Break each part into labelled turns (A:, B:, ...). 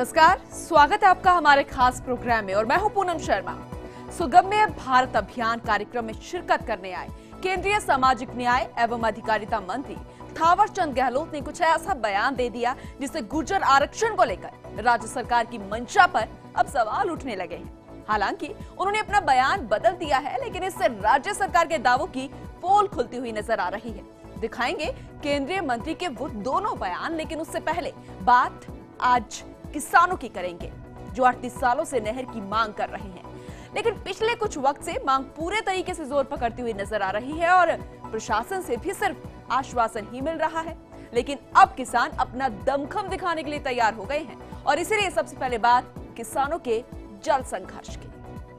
A: नमस्कार, स्वागत है आपका हमारे खास प्रोग्राम में और मैं हूं पूनम शर्मा। सुगम्य भारत अभियान कार्यक्रम में शिरकत करने आए केंद्रीय सामाजिक न्याय एवं अधिकारिता मंत्री थावरचंद गहलोत ने कुछ ऐसा बयान दे दिया जिससे गुर्जर आरक्षण को लेकर राज्य सरकार की मंशा पर अब सवाल उठने लगे हैं। हालांकि उन्होंने अपना बयान बदल दिया है, लेकिन इससे राज्य सरकार के दावों की पोल खुलती हुई नजर आ रही है। दिखाएंगे केंद्रीय मंत्री के वो दोनों बयान, लेकिन उससे पहले बात आज किसानों की करेंगे जो 38 सालों से नहर की मांग कर रहे हैं, लेकिन पिछले कुछ वक्त से मांग पूरे तरीके से जोर पकड़ती हुई नजर आ रही है और प्रशासन से भी सिर्फ आश्वासन ही मिल रहा है। लेकिन अब किसान अपना दमखम दिखाने के लिए तैयार हो गए हैं और इसीलिए सबसे पहले बात किसानों के जल संघर्ष की।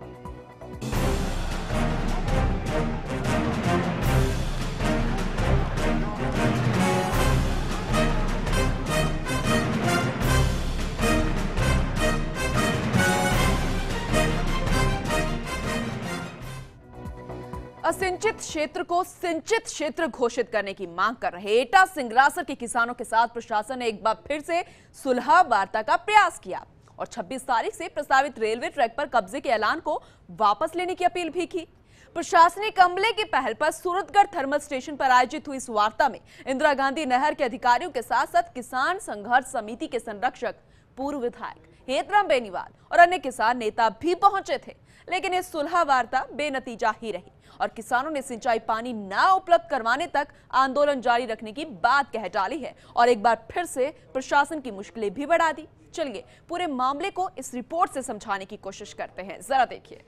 A: असिंचित क्षेत्र को सिंचित क्षेत्र घोषित करने की मांग कर रहे एटा सिंगरासर के किसानों के साथ प्रशासन ने एक बार फिर से सुलह वार्ता का प्रयास किया और 26 तारीख से प्रस्तावित रेलवे ट्रैक पर कब्जे के ऐलान को वापस लेने की अपील भी की। प्रशासनिक अमले की पहल पर सूरतगढ़ थर्मल स्टेशन पर आयोजित हुई इस वार्ता में इंदिरा गांधी नहर के अधिकारियों के साथ साथ किसान संघर्ष समिति के संरक्षक, पूर्व विधायक हेतराम बेनीवाल और अन्य किसान नेता भी पहुंचे थे। लेकिन ये सुलह वार्ता बेनतीजा ही रही और किसानों ने सिंचाई पानी न उपलब्ध करवाने तक आंदोलन जारी रखने की बात कह डाली है और एक बार फिर से प्रशासन की मुश्किलें भी बढ़ा दी। चलिए पूरे मामले को इस रिपोर्ट से समझाने की कोशिश करते हैं, जरा देखिए।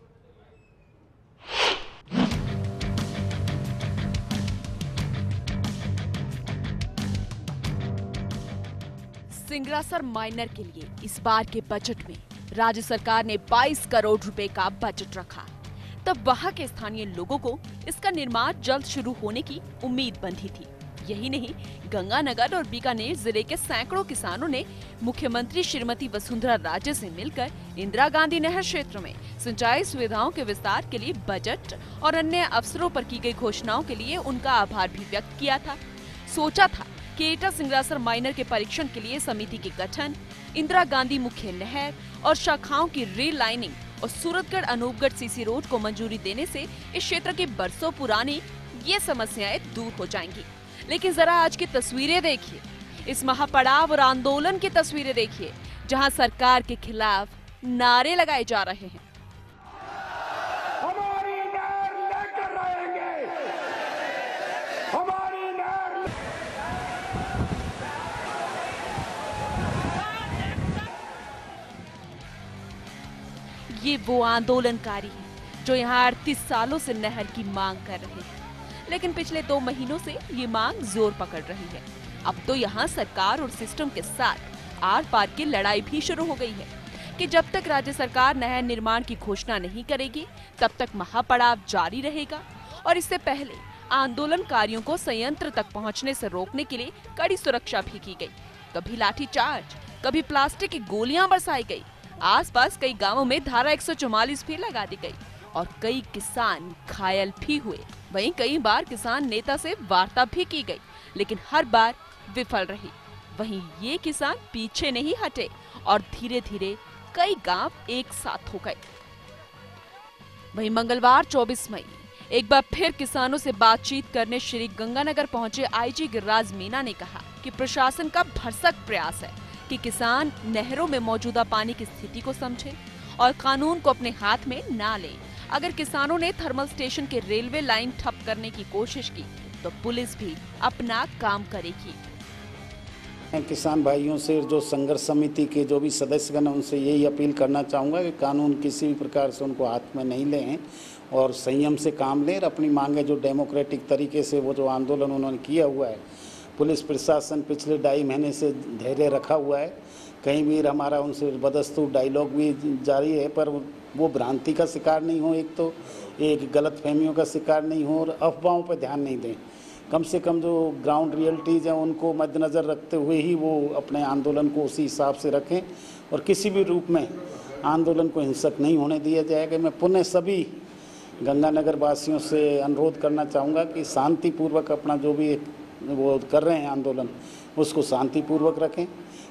A: सिंगरासर माइनर के लिए इस बार के बजट में राज्य सरकार ने 22 करोड़ रुपए का बजट रखा। तब वहां के स्थानीय लोगों को इसका निर्माण जल्द शुरू होने की उम्मीद बंधी थी। यही नहीं, गंगानगर और बीकानेर जिले के सैकड़ों किसानों ने मुख्यमंत्री श्रीमती वसुंधरा राजे से मिलकर इंदिरा गांधी नहर क्षेत्र में सिंचाई सुविधाओं के विस्तार के लिए बजट और अन्य अवसरों पर की गई घोषणाओं के लिए उनका आभार भी व्यक्त किया था। सोचा था कि एटा सिंगरासर माइनर के परीक्षण के लिए समिति के गठन, इंदिरा गांधी मुख्य नहर और शाखाओं की रेल लाइनिंग और सूरतगढ़ अनूपगढ़ सीसी रोड को मंजूरी देने से इस क्षेत्र की बरसों पुरानी ये समस्याएं दूर हो जाएंगी। लेकिन जरा आज की तस्वीरें देखिए, इस महापड़ाव और आंदोलन की तस्वीरें देखिए जहां सरकार के खिलाफ नारे लगाए जा रहे हैं।
B: हमारी नहर लेकर रहेंगे, हमारी नहर।
A: ये वो आंदोलनकारी हैं जो यहाँ 38 सालों से नहर की मांग कर रहे हैं, लेकिन पिछले 2 महीनों से ये मांग जोर पकड़ रही है। अब तो यहाँ सरकार और सिस्टम के साथ आर पार की लड़ाई भी शुरू हो गई है कि जब तक राज्य सरकार नहर निर्माण की घोषणा नहीं करेगी तब तक महापड़ाव जारी रहेगा। और इससे पहले आंदोलनकारियों को संयंत्र तक पहुँचने से रोकने के लिए कड़ी सुरक्षा भी की गयी। कभी लाठीचार्ज, कभी प्लास्टिक की गोलियां बरसाई गयी। आसपास कई गांवों में धारा 144 भी लगा दी गई और कई किसान घायल भी हुए। वहीं कई बार किसान नेता से वार्ता भी की गई, लेकिन हर बार विफल रही। वहीं ये किसान पीछे नहीं हटे और धीरे धीरे कई गांव एक साथ हो गए। वहीं मंगलवार 24 मई एक बार फिर किसानों से बातचीत करने श्री गंगानगर पहुंचे आईजी गिरिराज मीणा ने कहा कि प्रशासन का भरसक प्रयास है कि किसान नहरों में मौजूदा पानी की स्थिति को समझे और कानून को अपने हाथ में ना ले। अगर किसानों ने थर्मल स्टेशन के रेलवे लाइन ठप करने की कोशिश की तो पुलिस भी अपना काम करेगी।
C: किसान भाइयों से, जो संघर्ष समिति के जो भी सदस्यगण हैं, उनसे यही अपील करना चाहूँगा कि कानून किसी भी प्रकार से उनको हाथ में नहीं लें और संयम से काम लें और अपनी मांगे जो डेमोक्रेटिक तरीके से वो जो आंदोलन उन्होंने किया हुआ है, पुलिस प्रशासन पिछले 2.5 महीने से धैर्य रखा हुआ है। कहीं भी हमारा उनसे बदस्तूर डायलॉग भी जारी है, पर वो भ्रांति का शिकार नहीं हो, एक गलत फहमियों का शिकार नहीं हो और अफवाहों पर ध्यान नहीं दें। कम से कम जो ग्राउंड रियलिटीज़ हैं उनको मद्देनज़र रखते हुए ही वो अपने आंदोलन को उसी हिसाब से रखें और किसी भी रूप में आंदोलन को हिंसक नहीं होने दिया जाएगा। मैं पुनः सभी गंगानगर वासियों से अनुरोध करना चाहूँगा कि शांतिपूर्वक अपना जो भी वो कर रहे हैं आंदोलन, उसको शांतिपूर्वक रखें।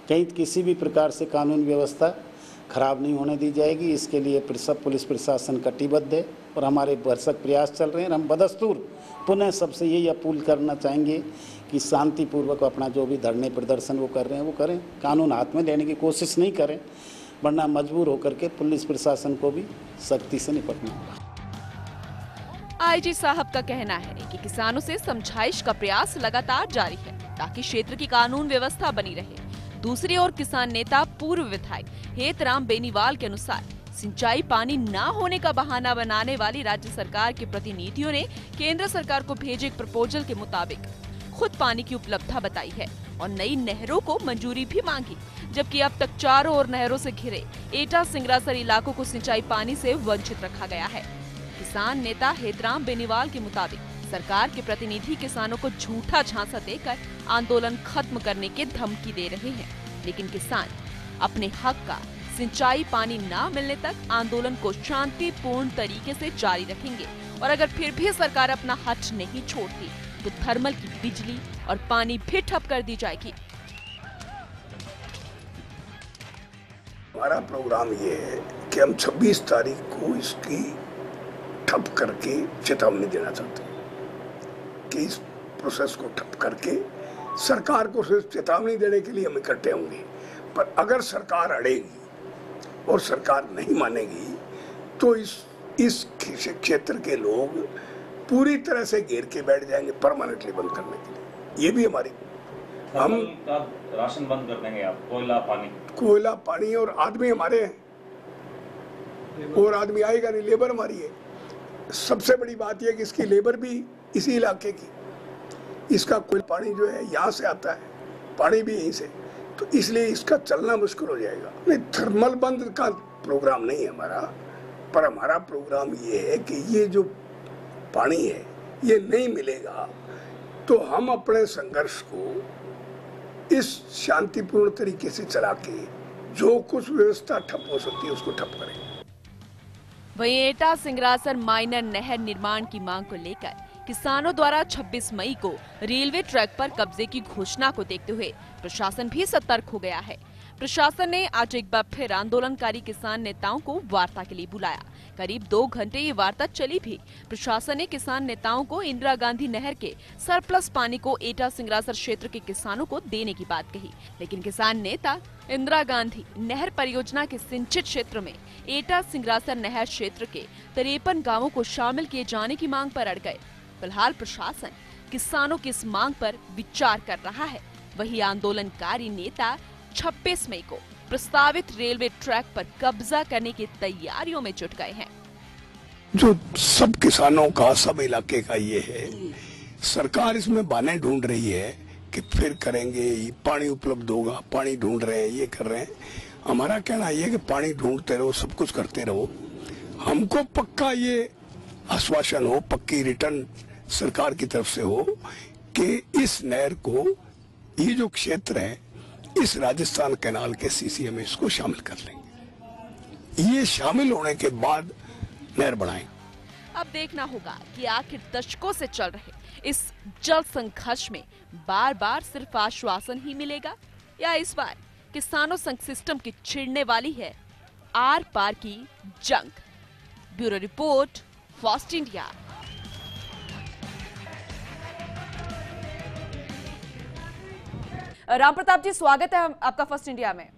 C: कहीं किसी भी प्रकार से कानून व्यवस्था खराब नहीं होने दी जाएगी। इसके लिए पुलिस प्रशासन कटिबद्ध है और हमारे भरसक प्रयास चल रहे हैं। हम बदस्तूर पुनः सबसे यही अपील करना चाहेंगे कि शांतिपूर्वक अपना जो भी धरने प्रदर्शन वो कर रहे हैं वो करें, कानून हाथ में लेने की कोशिश नहीं करें, वरना मजबूर होकर के पुलिस प्रशासन को भी सख्ती से निपटना होगा।
A: आईजी साहब का कहना है कि किसानों से समझाइश का प्रयास लगातार जारी है ताकि क्षेत्र की कानून व्यवस्था बनी रहे। दूसरी ओर किसान नेता पूर्व विधायक हेतराम बेनीवाल के अनुसार सिंचाई पानी न होने का बहाना बनाने वाली राज्य सरकार के प्रतिनिधियों ने केंद्र सरकार को भेजे एक प्रपोजल के मुताबिक खुद पानी की उपलब्धता बताई है और नई नहरों को मंजूरी भी मांगी, जबकि अब तक चारों ओर नहरों से घिरे एटा सिंगरासर इलाकों को सिंचाई पानी से वंचित रखा गया है। किसान नेता हेतराम बेनीवाल के मुताबिक सरकार के प्रतिनिधि किसानों को झूठा झांसा देकर आंदोलन खत्म करने की धमकी दे रहे हैं, लेकिन किसान अपने हक का सिंचाई पानी न मिलने तक आंदोलन को शांतिपूर्ण तरीके से जारी रखेंगे और अगर फिर भी सरकार अपना हट नहीं छोड़ती तो थर्मल की बिजली और पानी भी ठप कर दी जाएगी।
B: हमारा प्रोग्राम ये है कि हम 26 तारीख को इसकी ठप करके चेतावनी देना चाहते हैं कि इस प्रोसेस को ठप करके सरकार को सिर्फ चेतावनी देने के लिए हम इकट्ठे होंगे, पर अगर सरकार अड़ेगी और सरकार नहीं मानेगी तो इस क्षेत्र के लोग पूरी तरह से घेर के बैठ जाएंगे परमानेंटली बंद करने के लिए। ये भी हमारी हम
D: राशन बंद कर देंगे, आप कोयला पानी और आदमी हमारे हैं
B: और आदमी आएगा नहीं, लेबर हमारी है। सबसे बड़ी बात यह कि इसकी लेबर भी इसी इलाके की, इसका कोई पानी जो है यहाँ से आता है, पानी भी यहीं से, तो इसलिए इसका चलना मुश्किल हो जाएगा। नहीं, थर्मल बंद का प्रोग्राम नहीं है हमारा, पर हमारा प्रोग्राम ये है कि ये जो पानी है ये नहीं मिलेगा तो हम अपने संघर्ष को इस शांतिपूर्ण तरीके से चला के जो कुछ व्यवस्था ठप हो सकती है उसको ठप करें।
A: वहीं एटा सिंगरासर माइनर नहर निर्माण की मांग को लेकर किसानों द्वारा 26 मई को रेलवे ट्रैक पर कब्जे की घोषणा को देखते हुए प्रशासन भी सतर्क हो गया है। प्रशासन ने आज एक बार फिर आंदोलनकारी किसान नेताओं को वार्ता के लिए बुलाया। करीब 2 घंटे ये वार्ता चली भी प्रशासन ने किसान नेताओं को इंदिरा गांधी नहर के सरप्लस पानी को एटा सिंगरासर क्षेत्र के किसानों को देने की बात कही, लेकिन किसान नेता इंदिरा गांधी नहर परियोजना के सिंचित क्षेत्र में एटा सिंगरासर नहर क्षेत्र के 53 गाँवों को शामिल किए जाने की मांग पर अड़ गए। फिलहाल प्रशासन किसानों की इस मांग पर विचार कर रहा है। वही आंदोलनकारी नेता 26 मई को प्रस्तावित रेलवे ट्रैक पर कब्जा करने की तैयारियों में जुट गए हैं।
B: जो सब किसानों का, सब इलाके का ये है, सरकार इसमें बहाने ढूंढ रही है कि फिर करेंगे, पानी उपलब्ध होगा, पानी ढूंढ रहे हैं, ये कर रहे हैं। हमारा कहना ये है कि पानी ढूंढते रहो, सब कुछ करते रहो, हमको पक्का ये आश्वासन हो, पक्की रिटर्न सरकार की तरफ से हो कि इस नहर को, ये जो क्षेत्र है, इस राजस्थान कैनाल के सीसीए में इसको शामिल कर लेंगे। ये शामिल होने के बाद नहर बनाएंगे।
A: अब देखना होगा कि आखिर दशकों से चल रहे इस जल संघर्ष में बार बार सिर्फ आश्वासन ही मिलेगा या इस बार किसानों संग सिस्टम की छिड़ने वाली है आर पार की जंग। Bureau report, fast India. Ram Pratap ji, स्वागत है आपका फर्स्ट इंडिया में।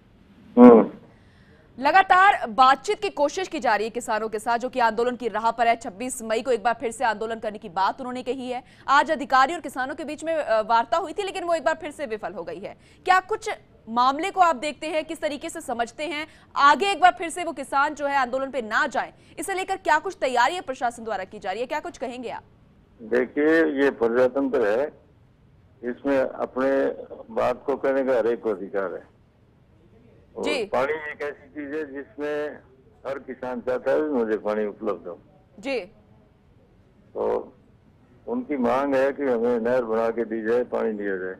A: लगातार बातचीत की कोशिश की जा रही है किसानों के साथ जो कि आंदोलन की राह पर है। 26 मई को एक बार फिर से आंदोलन करने की बात उन्होंने कही है। आज अधिकारी और किसानों के बीच में वार्ता हुई थी, लेकिन वो एक बार फिर से विफल हो गई है। क्या कुछ मामले को आप देखते हैं, किस तरीके से समझते हैं, आगे एक बार फिर से वो किसान जो है आंदोलन पे ना जाए, इसे लेकर क्या कुछ तैयारी प्रशासन द्वारा की जा रही है, क्या कुछ कहेंगे आप?
E: देखिए, ये प्रजातंत्र है, इसमें अपने बात को कहने का हर एक को अधिकार है। और पानी एक ऐसी चीज है जिसमें हर किसान चाहता है मुझे पानी उपलब्ध हो जी। तो उनकी मांग है कि हमें नहर बना के दी जाए, पानी दिया जाए।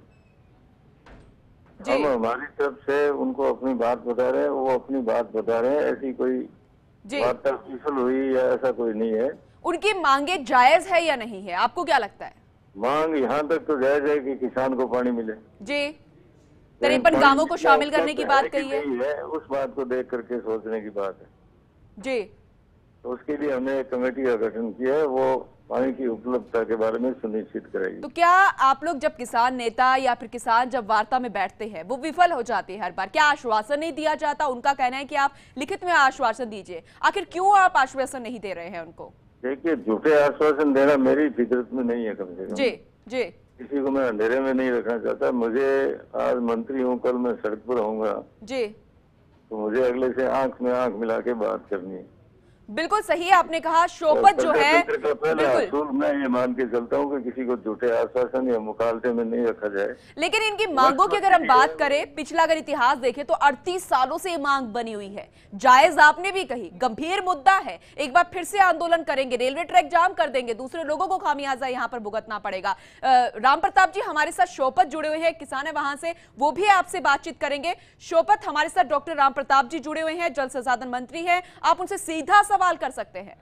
E: हम हमारी तरफ से उनको अपनी बात बता रहे हैं, वो अपनी बात बता रहे हैं। ऐसी कोई वार्ता विफल हुई या ऐसा कोई नहीं है।
A: उनकी मांगे जायज है या नहीं है, आपको क्या लगता है?
E: मांग यहाँ तक तो जायज है कि किसान को पानी मिले जी।
A: 53 गांवों को शामिल करने की बात कही
E: है, उस बात को देख करके सोचने की बात है
A: जी।
E: तो उसके लिए हमने एक कमेटी का गठन किया है, वो पानी की उपलब्धता के बारे में सुनिश्चित करेगी।
A: तो क्या आप लोग जब किसान नेता या फिर किसान जब वार्ता में बैठते हैं वो विफल हो जाते हैं हर बार, क्या आश्वासन नहीं दिया जाता? उनका कहना है कि आप लिखित में आश्वासन दीजिए, आखिर क्यों आप आश्वासन नहीं दे रहे हैं उनको?
E: देखिए, झूठे आश्वासन देना मेरी फितरत में नहीं है, कम से कम
A: जी जी।
E: किसी को मैं अंधेरे में नहीं रखना चाहता। मुझे आज मंत्री हूँ, कल मैं सड़क पर होऊंगा
A: जी,
E: तो मुझे अगले से आंख में आंख मिला के बात करनी है।
A: बिल्कुल सही आपने कहा। शोपत जो है बिल्कुल,
E: मैं ये मान के चलता हूँ कि किसी को झूठे आश्वासन या मुकालते में नहीं रखा जाए।
A: लेकिन इनकी मांगों की अगर हम बात करें, पिछला अगर इतिहास देखें तो 38 सालों से ये मांग बनी हुई है। जायज आपने भी कही, गंभीर मुद्दा है, एक बार फिर से आंदोलन करेंगे, रेलवे ट्रैक जाम कर देंगे, दूसरे लोगों को खामियाजा यहाँ पर भुगतना पड़ेगा। राम प्रताप जी हमारे साथ शोपत जुड़े हुए हैं, किसान है वहां से, वो भी आपसे बातचीत करेंगे। शोपत, हमारे साथ डॉक्टर राम प्रताप जी जुड़े हुए हैं, जल संसाधन मंत्री हैं, आप उनसे सीधा सवाल कर सकते हैं।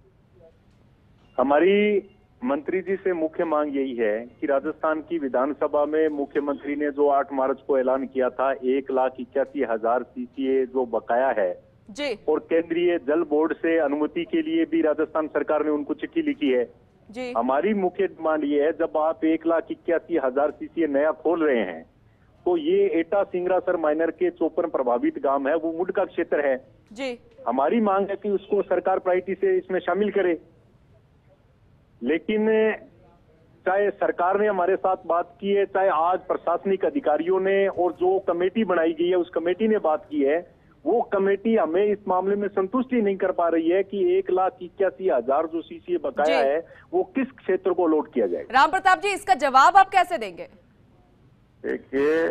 F: हमारी मंत्री जी से मुख्य मांग यही है कि राजस्थान की विधानसभा में मुख्यमंत्री ने जो 8 मार्च को ऐलान किया था 1,81,000 सीसीए जो बकाया है
A: जी,
F: और केंद्रीय जल बोर्ड से अनुमति के लिए भी राजस्थान सरकार ने उनको चिट्ठी लिखी है
A: जी।
F: हमारी मुख्य डिमांड ये है, जब आप 1,81,000 सीसीए नया खोल रहे हैं तो ये एटा सिंगरासर माइनर के 54 प्रभावित गांव है, वो मुड का क्षेत्र है
A: जी।
F: हमारी मांग है कि उसको सरकार प्रायोरिटी से इसमें शामिल करे। लेकिन चाहे सरकार ने हमारे साथ बात की है, चाहे आज प्रशासनिक अधिकारियों ने और जो कमेटी बनाई गई है उस कमेटी ने बात की है, वो कमेटी हमें इस मामले में संतुष्टि नहीं कर पा रही है कि 1,81,000 जो सीसीए बकाया है वो किस क्षेत्र को अलॉट किया जाएगा।
A: राम प्रताप जी, इसका जवाब आप कैसे देंगे?
E: देखिए,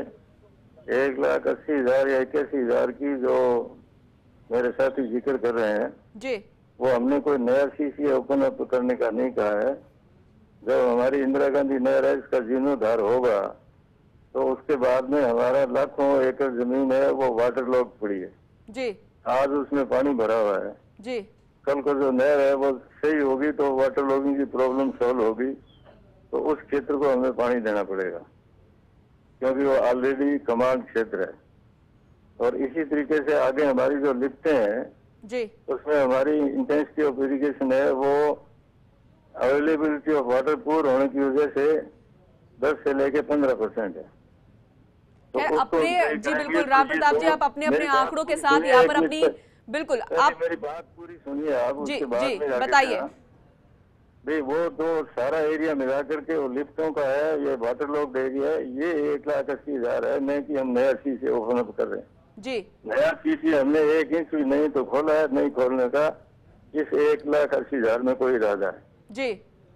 E: 1,80,000 या 81,000 की जो मेरे साथी जिक्र कर रहे हैं
A: जी,
E: वो हमने कोई नया सीसीए ओपन अप करने का नहीं कहा है। जब हमारी इंदिरा गांधी नहर है इसका जीर्णोद्धार होगा तो उसके बाद में हमारा लाखों एकड़ जमीन है वो वाटर लॉक पड़ी है
A: जी,
E: आज उसमें पानी भरा हुआ है
A: जी।
E: कल को जो नहर है वो सही होगी तो वाटर लॉगिंग की प्रॉब्लम सॉल्व होगी तो उस क्षेत्र को हमें पानी देना पड़ेगा क्योंकि वो ऑलरेडी कमांड क्षेत्र है। और इसी तरीके से आगे हमारी जो लिफ्टें हैं
A: जी,
E: उसमें हमारी इंटेंसिटी ऑफ इरिगेशन है वो अवेलेबिलिटी ऑफ वाटर पूर होने की वजह से 10 से लेके 15% है।
A: तो अपने जी बिल्कुल राम प्रताप जी, आप अपने अपने आंकड़ों के साथ यहाँ पर अपनी बिल्कुल आप
E: मेरी बात पूरी सुनिए आप
A: जी
E: उसके बाद
A: जी
E: में
A: बताइए।
E: भाई वो तो सारा एरिया मिला करके वो लिफ्टों का है, ये वाटर लॉक्ड एरिया है, ये 1,80,000 है, नहीं कि हम नया सीसी ओपन अप कर रहे हैं
A: जी।
E: नया सीसी हमने 1 इंच भी नहीं तो खोला है, नहीं खोलने का इस 1,80,000 में कोई इरादा है
A: जी।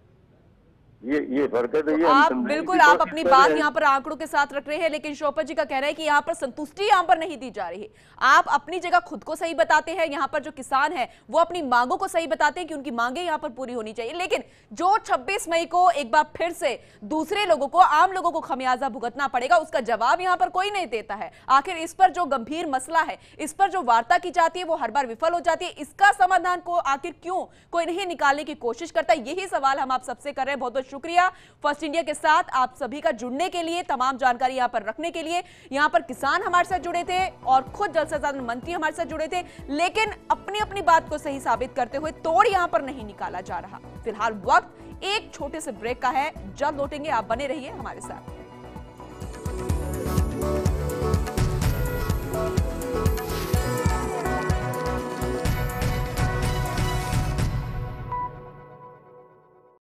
E: ये फर्क है। तो ये
A: आप बिल्कुल आप अपनी बात यहाँ पर आंकड़ों के साथ रख रहे हैं, लेकिन शोपत जी का कहना है कि यहाँ पर संतुष्टि यहाँ पर नहीं दी जा रही। आप अपनी जगह खुद को सही बताते हैं, यहाँ पर जो किसान है वो अपनी मांगों को सही बताते हैं कि उनकी मांगे यहाँ पर पूरी होनी चाहिए, लेकिन जो 26 मई को एक बार फिर से दूसरे लोगों को, आम लोगों को खमियाजा भुगतना पड़ेगा, उसका जवाब यहाँ पर कोई नहीं देता है। आखिर इस पर जो गंभीर मसला है, इस पर जो वार्ता की जाती है वो हर बार विफल हो जाती है, इसका समाधान को आखिर क्यों कोई नहीं निकालने की कोशिश करता? यही सवाल हम आप सबसे कर रहे हैं। बहुत बहुत शुक्रिया फर्स्ट इंडिया के साथ आप सभी का जुड़ने के लिए, तमाम जानकारी यहां पर रखने के लिए। यहां पर किसान हमारे साथ जुड़े थे और खुद जल संसाधन मंत्री हमारे साथ जुड़े थे, लेकिन अपनी अपनी बात को सही साबित करते हुए तोड़ यहां पर नहीं निकाला जा रहा। फिलहाल वक्त एक छोटे से ब्रेक का है, जल्द लौटेंगे, आप बने रहिए हमारे साथ।